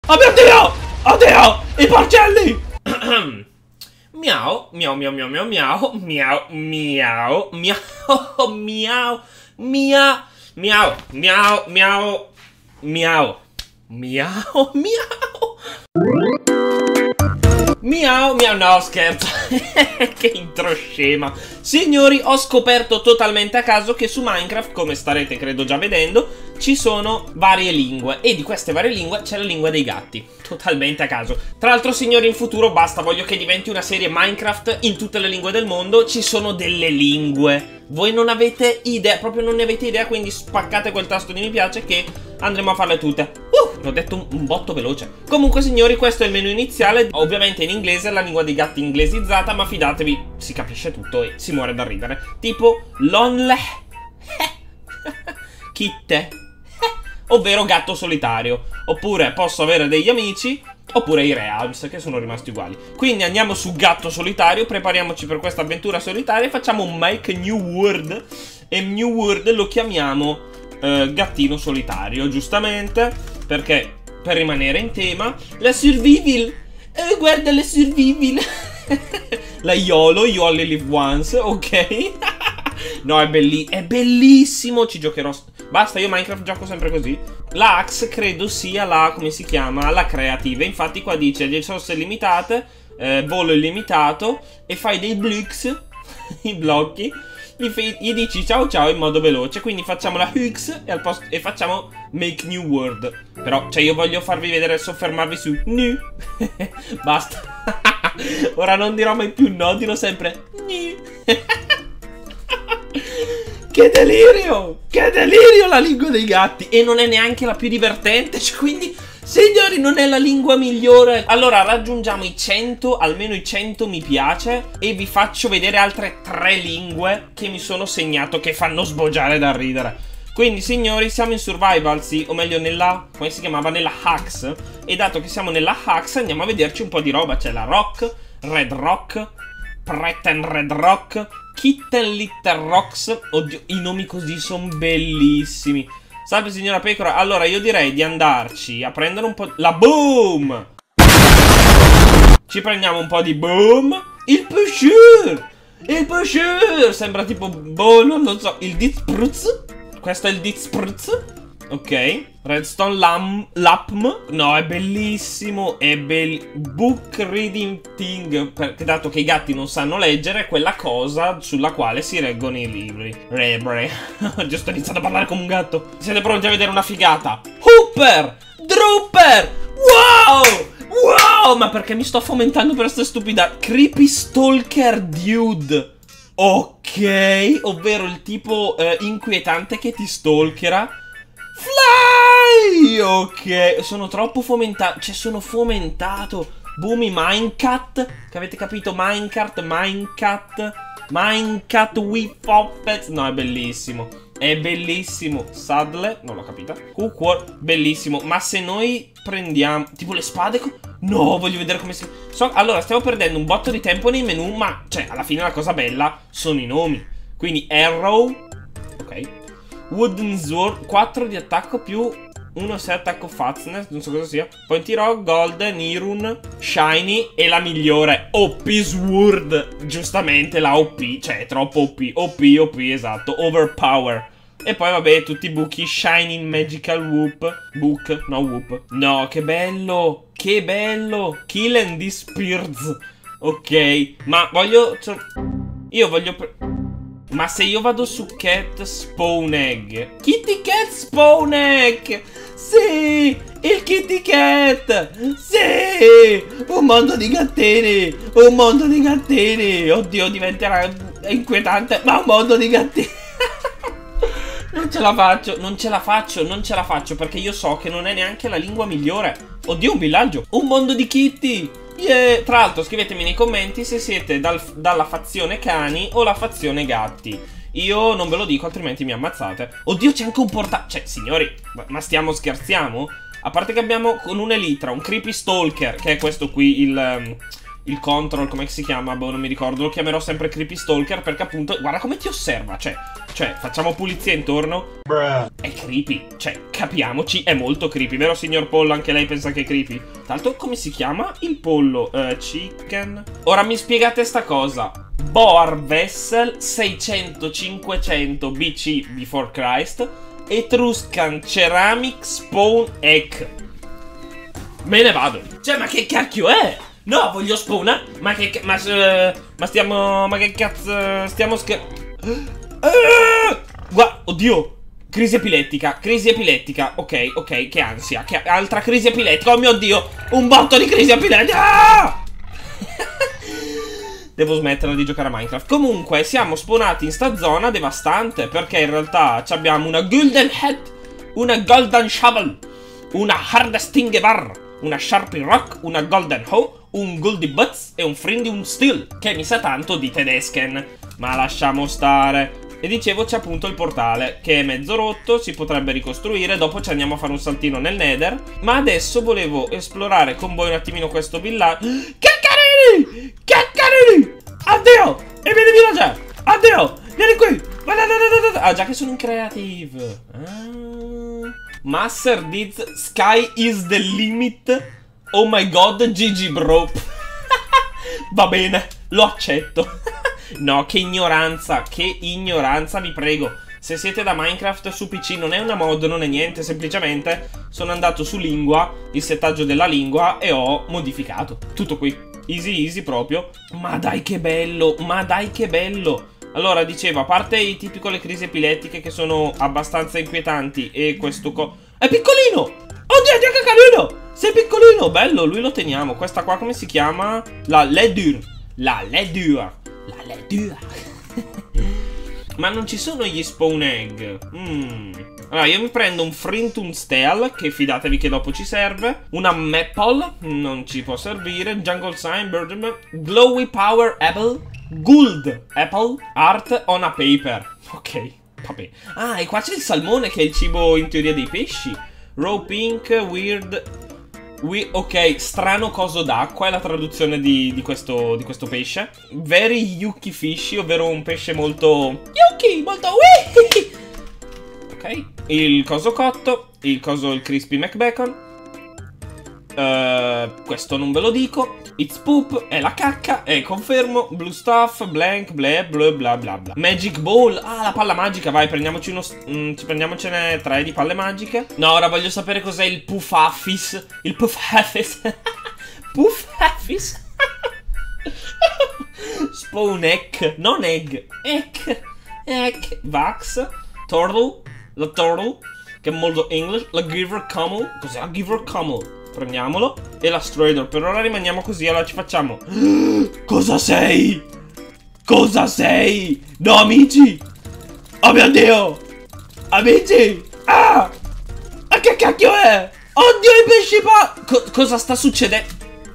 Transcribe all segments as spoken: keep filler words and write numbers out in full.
Oh mio Dio! Oddio! I porcelli! Miau, miau, miau, miau, miau, miau, miau, miau, miau, miau, miau, miau, miau, miau, miau, miau, miau. Miau, miau, no scherzo. Che intro scema. Signori, ho scoperto totalmente a caso che su Minecraft, come starete credo già vedendo, ci sono varie lingue. E di queste varie lingue c'è la lingua dei gatti. Totalmente a caso. Tra l'altro, signori, in futuro basta, voglio che diventi una serie Minecraft in tutte le lingue del mondo. Ci sono delle lingue. Voi non avete idea, proprio non ne avete idea, quindi spaccate quel tasto di mi piace che andremo a farle tutte. Uh, l'ho detto un, un botto veloce. Comunque, signori, questo è il menu iniziale. Ovviamente in inglese, la lingua dei gatti inglesizzata, ma fidatevi, si capisce tutto e si muore da ridere. Tipo lonely kitte, ovvero gatto solitario. Oppure posso avere degli amici, oppure i Realms, che sono rimasti uguali. Quindi andiamo su gatto solitario, prepariamoci per questa avventura solitaria e facciamo un make new world. E new world lo chiamiamo eh, gattino solitario, giustamente, perché per rimanere in tema. La survival, eh, guarda la survival. La YOLO, you only live once, ok. No, è, belli è bellissimo, ci giocherò. Basta, io Minecraft gioco sempre così. La Axe credo sia la, come si chiama, la creativa. Infatti qua dice risorse limitate, eh, volo illimitato, e fai dei blocks, i blocchi, gli, gli dici ciao ciao in modo veloce. Quindi facciamo la Hux e, al posto, e facciamo make new world. Però, cioè, io voglio farvi vedere, soffermarvi su new. Basta. Ora non dirò mai più no, dirò sempre new. Che delirio! Che delirio la lingua dei gatti! E non è neanche la più divertente, cioè, quindi, signori, non è la lingua migliore. Allora, raggiungiamo i cento, almeno i cento mi piace, e vi faccio vedere altre tre lingue che mi sono segnato, che fanno sboggiare da ridere. Quindi, signori, siamo in survival, sì, o meglio nella, come si chiamava, nella Hux. E dato che siamo nella Hux, andiamo a vederci un po' di roba. C'è la Rock, Red Rock, Pretend Red Rock, Kitten Little Rocks. Oddio, i nomi così sono bellissimi. Salve signora Pecora. Allora io direi di andarci a prendere un po' la Boom. Ci prendiamo un po' di Boom. Il Pusher. Il Pusher. Sembra tipo, boh, non lo so. Il Ditsprutz. Questo è il Ditsprutz. Ok. Redstone lam, Lapm. No, è bellissimo. È bellissimo. Book reading thing. Perché dato che i gatti non sanno leggere, è quella cosa sulla quale si reggono i libri. Rebre. Giusto, ho iniziato a parlare come un gatto. Siete pronti a vedere una figata? Hooper! Drooper! Wow! Wow! Ma perché mi sto fomentando per questa stupida? Creepy Stalker Dude. Ok. Ovvero il tipo eh, inquietante che ti stalkerà. Fly! Ok, sono troppo fomentato. Cioè, sono fomentato. Boomy Minecat. Che avete capito? Minecart, Minecat, Minecat with Puppets. No, è bellissimo. È bellissimo. Saddle, non l'ho capita. Hookworm, bellissimo. Ma se noi prendiamo tipo le spade. No, voglio vedere come si. So, allora, stiamo perdendo un botto di tempo nei menu. Ma, cioè, alla fine la cosa bella sono i nomi. Quindi, Arrow. Ok. Wooden Sword, quattro di attacco più uno se attacco Fastness, non so cosa sia. Pointy Rock, Golden, Irun, Shiny e la migliore, O P Sword. Giustamente la O P, cioè è troppo O P. O P, O P, esatto, Overpower. E poi vabbè, tutti i buchi. Shining Magical Whoop. Book, no Whoop. No, che bello, che bello. Kill and Disperse. Ok, ma voglio... Io voglio... Ma se io vado su Cat Spawn Egg, Kitty Cat Spawn Egg, sì, il Kitty Cat, sì, un mondo di gattini, un mondo di gattini, oddio diventerà inquietante, ma un mondo di gattini. Non ce la faccio, non ce la faccio, non ce la faccio, perché io so che non è neanche la lingua migliore. Oddio, un villaggio, un mondo di kitty. Yeah. Tra l'altro scrivetemi nei commenti se siete dal, dalla fazione cani o la fazione gatti. Io non ve lo dico, altrimenti mi ammazzate. Oddio, c'è anche un portale. Cioè, signori, ma stiamo scherziamo? A parte che abbiamo con un Elytra, un Creepy Stalker, che è questo qui, il, il control, come si chiama? Boh, non mi ricordo. Lo chiamerò sempre Creepy Stalker perché appunto, guarda come ti osserva. Cioè, cioè facciamo pulizia intorno. Bruh. È creepy. Cioè, capiamoci, è molto creepy. Vero, signor Pollo? Anche lei pensa che è creepy. Tra l'altro, come si chiama? Il pollo. Uh, chicken. Ora mi spiegate sta cosa. Boar Vessel seicento cinquecento B C before Christ. Etruscan Ceramic Spawn Egg. Me ne vado. Cioè, ma che cacchio è? No, voglio spawnare. Ma che ma, uh, ma stiamo. Ma che cazzo. Stiamo scher. Uh, Guarda, oddio. Crisi epilettica, crisi epilettica. Ok, ok, che ansia. Che altra crisi epilettica. Oh mio dio. Un botto di crisi epilettica. Devo smettere di giocare a Minecraft. Comunque, siamo spawnati in sta zona devastante. Perché in realtà abbiamo una Golden Head, una Golden Shovel, una Harvesting Bar, una Sharpie Rock, una Golden Hoe, un Goldie Butts e un Friendium Steel, che mi sa tanto di tedesken. Ma lasciamo stare. E dicevo, c'è appunto il portale, che è mezzo rotto, si potrebbe ricostruire. Dopo ci andiamo a fare un saltino nel Nether. Ma adesso volevo esplorare con voi un attimino questo villaggio. Che carini! Che carini! Addio! E vieni villager! Addio! Vieni qui! Ah, già che sono in creative. Ah. Master Diz, Sky is the limit. Oh my god, G G bro. Va bene, lo accetto. No, che ignoranza, che ignoranza, vi prego. Se siete da Minecraft su P C non è una mod, non è niente. Semplicemente sono andato su lingua, il settaggio della lingua, e ho modificato. Tutto qui, easy easy proprio. Ma dai che bello, ma dai che bello. Allora, dicevo, a parte i tipico le crisi epilettiche che sono abbastanza inquietanti, e questo co... È piccolino! Oddio, che carino! Sei piccolino, bello, lui lo teniamo. Questa qua come si chiama? La Ledur. La Ledur. La Ledur. Ma non ci sono gli spawn egg. Mm. Allora, io mi prendo un Frintum Steel, che fidatevi che dopo ci serve. Una Maple, non ci può servire. Jungle Sign, Birdman, Glowy Power Apple, Gold Apple, Art on a Paper. Ok, vabbè. Ah, e qua c'è il salmone, che è il cibo in teoria dei pesci. Raw Pink, Weird... We, ok, strano coso d'acqua è la traduzione di, di, questo, di questo pesce. Very yuki fishy, ovvero un pesce molto yuki, molto wee. Ok, il coso cotto, il coso, il crispy McBacon. Uh, questo non ve lo dico. It's poop, è la cacca, e confermo. Blue stuff, blank, bla bla bla bla bla. Magic ball, ah, la palla magica, vai, prendiamoci uno, mm, prendiamocene tre di palle magiche. No, ora voglio sapere cos'è il Puffhaffis. Il Puffhaffis. Puffhaffis. Spawn egg, non egg, egg, egg, Vax, Turtle, la Turtle, che è molto English, la Giver Camel. Cos'è la Giver Camel? Prendiamolo. E la Strider. Per ora rimaniamo così. Allora ci facciamo. Cosa sei? Cosa sei? No, amici. Oh mio Dio. Amici. Ah. Ma che cacchio è? Oddio, i pesci pa... Co cosa sta succedendo?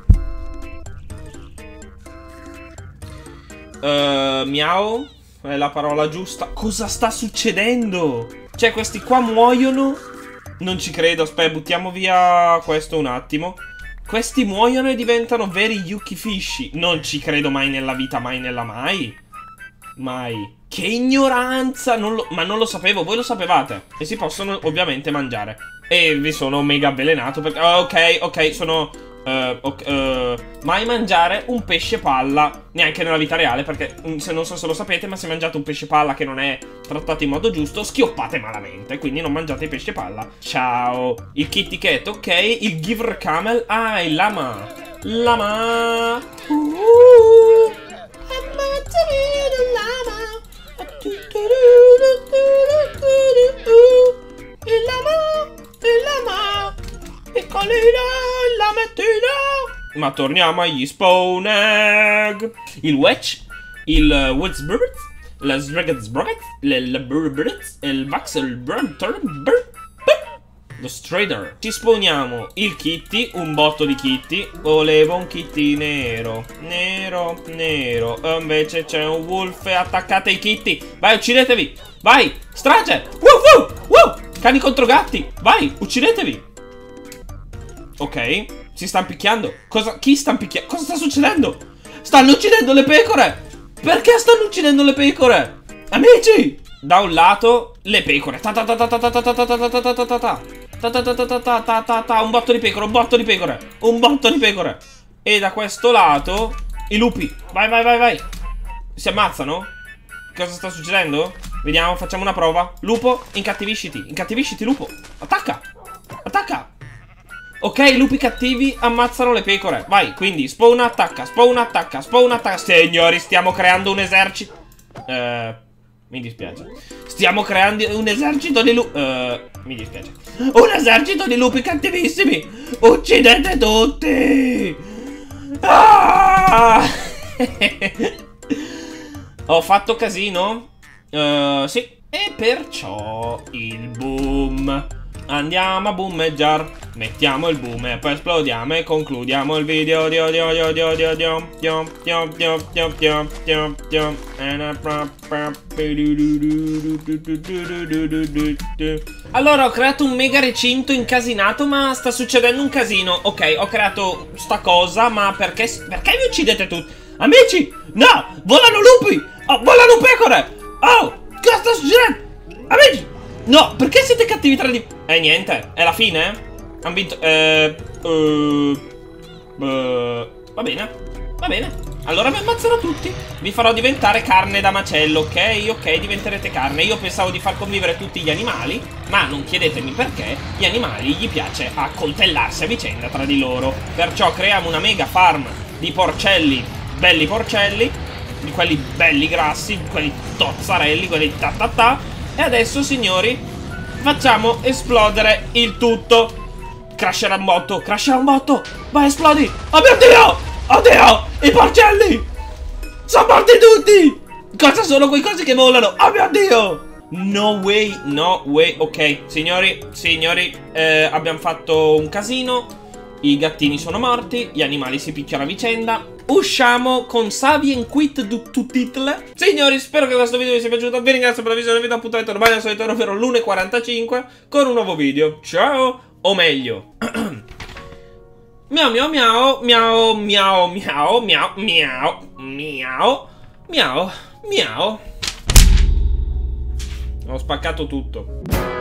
Uh, miau. È la parola giusta. Cosa sta succedendo? Cioè, questi qua muoiono. Non ci credo, aspetta, buttiamo via questo un attimo. Questi muoiono e diventano veri yuki fishy. Non ci credo mai nella vita, mai nella mai. Mai. Che ignoranza, non lo, ma non lo sapevo, voi lo sapevate. E si possono ovviamente mangiare. E vi sono mega avvelenato perché... Oh, ok, ok, sono... Uh, okay, uh, mai mangiare un pesce palla, neanche nella vita reale, perché se non so se lo sapete, ma se mangiate un pesce palla che non è trattato in modo giusto, schioppate malamente. Quindi non mangiate i pesce palla. Ciao. Il Kitty Cat, ok. Il Giver Camel. Ah, il lama. Lama. Uh, il lama. Il lama. Piccolino, la mattina. Ma torniamo agli spawn egg. Il Wetch, il Woodsbirds, la Sbragatsbragats, il Burbirds, il Vaxel Brunter, lo Strider. Ci spawniamo il Kitty, un botto di Kitty. Volevo un Kitty nero, nero, nero. E invece c'è un Wolf e attaccate i Kitty. Vai, uccidetevi. Vai, strage. Woo, woo, woo. Cani contro gatti. Vai, uccidetevi. Ok, Si stanno picchiando. Cosa? Chi sta picchiando? Cosa sta succedendo? Stanno uccidendo le pecore. Perché stanno uccidendo le pecore? Amici! Da un lato le pecore. Ta ta ta ta ta ta ta ta ta ta ta ta ta ta ta. Ta ta ta ta ta ta ta ta ta. Un botto di pecore, un botto di pecore. Un botto di pecore. E da questo lato i lupi. Vai, vai, vai, vai. Si ammazzano? Cosa sta succedendo? Vediamo, facciamo una prova. Lupo, incattivisciti. Incattivisciti, lupo. Attacca. Attacca. Ok, i lupi cattivi ammazzano le pecore. Vai, quindi spawn attacca, spawn attacca, spawn attacca. Signori, stiamo creando un esercito. Eh, mi dispiace. Stiamo creando un esercito di lupi. Eh, mi dispiace. Un esercito di lupi cattivissimi. Uccidete tutti. Ah! Ho fatto casino? Uh, sì. E perciò il boom. Andiamo a boomeggiar. Mettiamo il boom e poi esplodiamo e concludiamo il video. Dio dio dio dio dio dio dio dio dio dio dio dio dio. Allora ho creato un mega recinto incasinato, ma sta succedendo un casino. Ok, ho creato sta cosa, ma perché, perché mi uccidete tutti? Amici, no, volano lupi. Oh, volano pecore. Oh, cosa sta succedendo? Amici, no, perché siete cattivi tra di... Eh, niente, è la fine? Han vinto... Eh... Uh, uh, va bene, va bene. Allora mi ammazzerò tutti. Vi farò diventare carne da macello, ok? Ok, diventerete carne. Io pensavo di far convivere tutti gli animali, ma non chiedetemi perché. Gli animali gli piace accoltellarsi a vicenda tra di loro. Perciò creiamo una mega farm di porcelli, belli porcelli, di quelli belli grassi, quelli tozzarelli, quelli ta ta ta. E adesso, signori, facciamo esplodere il tutto. Crasherà un botto, crasherà un botto. Vai, esplodi. Oh mio Dio, oddio, i porcelli sono morti tutti. Cosa sono quei cosi che volano? Oh mio Dio. No way, no way. Ok, signori, signori, eh, abbiamo fatto un casino. I gattini sono morti, gli animali si picchiano a vicenda. Usciamo con Savien quit du tutitle. Signori, spero che questo video vi sia piaciuto. Vi ringrazio per la visione del video. Appuntamento ormai al solito, ovvero l'una e quarantacinque con un nuovo video. Ciao, o meglio miau miau miau miau miau miau miau miau miau miau miau. Ho spaccato tutto.